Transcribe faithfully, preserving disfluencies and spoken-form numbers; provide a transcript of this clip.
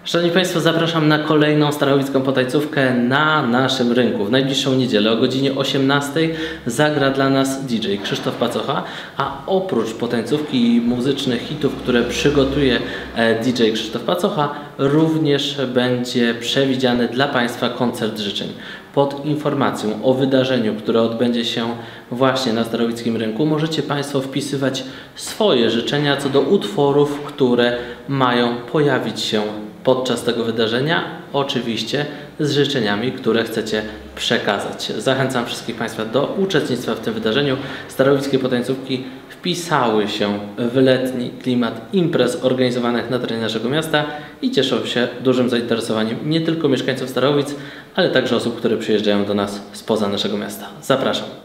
Szanowni Państwo, zapraszam na kolejną starowicką potańcówkę na naszym rynku. W najbliższą niedzielę o godzinie osiemnastej zagra dla nas D J Krzysztof Pacocha, a oprócz potańcówki i muzycznych hitów, które przygotuje D J Krzysztof Pacocha, również będzie przewidziany dla Państwa koncert życzeń. Pod informacją o wydarzeniu, które odbędzie się właśnie na starowickim rynku, możecie Państwo wpisywać swoje życzenia co do utworów, które mają pojawić się podczas tego wydarzenia, oczywiście z życzeniami, które chcecie przekazać. Zachęcam wszystkich Państwa do uczestnictwa w tym wydarzeniu. Starowickie potańcówki wpisały się w letni klimat imprez organizowanych na terenie naszego miasta i cieszą się dużym zainteresowaniem nie tylko mieszkańców Starowic, ale także osób, które przyjeżdżają do nas spoza naszego miasta. Zapraszam.